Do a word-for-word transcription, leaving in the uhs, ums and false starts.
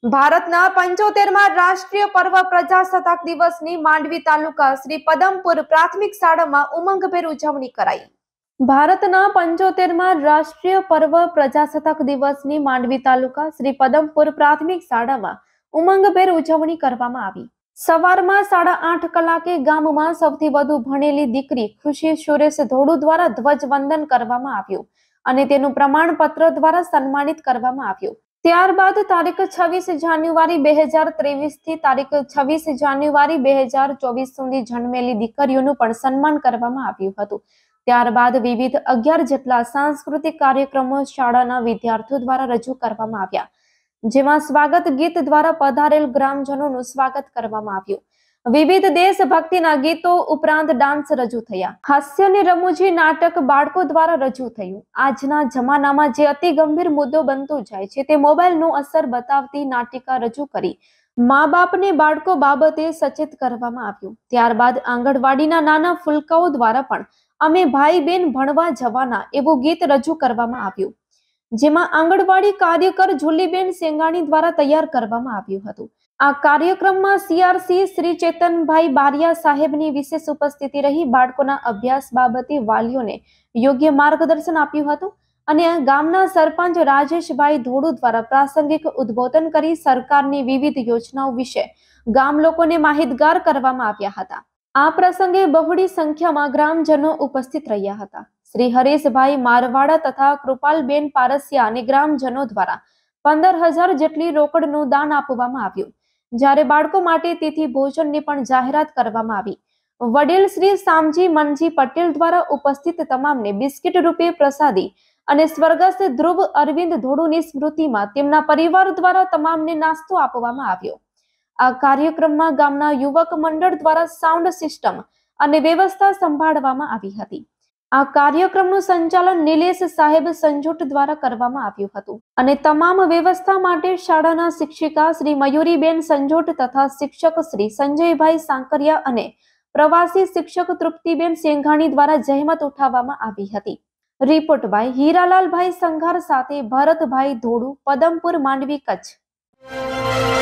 ભારતના પંચોતેરમાં રાષ્ટ્રીય પર્વ પ્રજાસત્તાક દિવસની માંડવી તાલુકા શ્રી પદમપુર પ્રાથમિક શાળામાં ઉમંગભેર ઉજવણી કરાઈ। ભારતના પંચોતેરમાં રાષ્ટ્રીય પર્વ પ્રજાસત્તાક દિવસની માંડવી તાલુકા શ્રી પદમપુર પ્રાથમિક શાળામાં ઉમંગભેર ઉજવણી કરવામાં આવી। સવારમાં સાડા આઠ કલાકે ગામમાં સૌથી વધુ ભણેલી દીકરી ખુશી સુરેશ ધોડુ દ્વારા ધ્વજવંદન કરવામાં આવ્યું અને તેનું પ્રમાણપત્ર દ્વારા સન્માનિત કરવામાં આવ્યું। ત્યારબાદ તારીખ છવ્વીસ જાન્યુઆરી બે હજાર ત્રેવીસ થી તારીખ છવ્વીસ જાન્યુઆરી બે હજાર ચોવીસ સુધી જન્મેલી દીકરીઓનું પણ સન્માન કરવામાં આવ્યું હતું। ત્યારબાદ વિવિધ અગિયાર જેટલા સાંસ્કૃતિક કાર્યક્રમો શાળાના વિદ્યાર્થીઓ દ્વારા રજૂ કરવામાં આવ્યા, જેમાં સ્વાગત ગીત દ્વારા પધારેલ ગ્રામજનોનું સ્વાગત કરવામાં આવ્યું। વિવિધ દેશભક્તિના ગીતો ઉપરાંત ડાન્સ રજૂ થયા। હાસ્ય અને રમૂજી નાટક બાળકો દ્વારા રજૂ થયું। આજના જમાનામાં જે અતિ ગંભીર મુદ્દો બનતો જાય છે તે મોબાઈલનો અસર બતાવતી નાટિકા રજૂ કરી મા બાપને બાળકો બાબતે સચેત કરવામાં આવ્યું। ત્યારબાદ આંગણવાડીના નાના ફૂલકાઓ દ્વારા પણ અમે ભાઈ બેન ભણવા જવાના એવું ગીત રજૂ કરવામાં આવ્યું, જેમાં આંગણવાડી કાર્યકર જુલીબેન સેંગાણી દ્વારા તૈયાર કરવામાં આવ્યું હતું। આ કાર્યક્રમમાં સીઆરસી શ્રી ચેતનભાઈ બારિયા સાહેબની વિશેષ ઉપસ્થિતિ રહી બાળકોના અભ્યાસ બાબતે વાલીઓને યોગ્ય માર્ગદર્શન આપ્યું હતું અને ગામના સરપંચ રાજેશભાઈ ધોડુ દ્વારા પ્રાસંગિક ઉદ્બોધન કરી સરકારની વિવિધ યોજનાઓ વિશે ગામ લોકોને માહિતગાર કરવામાં આવ્યા હતા। આ પ્રસંગે બહોળી સંખ્યામાં ગ્રામજનો ઉપસ્થિત રહ્યા હતા। શ્રી હરેશભાઈ મારવાડા તથા કૃપાલબેન પારસિયા અને ગ્રામજનો દ્વારા પંદર હજાર જેટલી રોકડનું દાન આપવામાં આવ્યું, જ્યારે બાળકો માટે તિથિ ભોજનની પણ જાહેરાત કરવામાં આવી। વડીલ શ્રી શામજી મનજી પટેલ દ્વારા ઉપસ્થિત તમામને બિસ્કિટ રૂપે પ્રસાદી અને સ્વર્ગસ્થ ધ્રુવ અરવિંદ ધોડુની સ્મૃતિમાં તેમના પરિવાર દ્વારા તમામને નાસ્તો આપવામાં આવ્યો। આ કાર્યક્રમમાં ગામના યુવક મંડળ દ્વારા સાઉન્ડ સિસ્ટમ અને વ્યવસ્થા સંભાળવામાં આવી હતી। આ કાર્યક્રમનું સંચાલન નિલેશ સાહેબ સંજોટ દ્વારા કરવામાં આવ્યું હતું અને તમામ વ્યવસ્થા માટે શાળાના શિક્ષિકા શ્રી મયુરીબેન સંજોટ તથા શિક્ષક શ્રી સંજયભાઈ સાંકરિયા અને પ્રવાસી શિક્ષક તૃપ્તિબેન સેંઘાણી દ્વારા જહેમત ઉઠાવવામાં આવી હતી। રિપોર્ટ બાય હીરાલાલભાઈ સંઘાર સાથે ભરતભાઈ ધોડુ, પદમપુર, માંડવી, કચ્છ।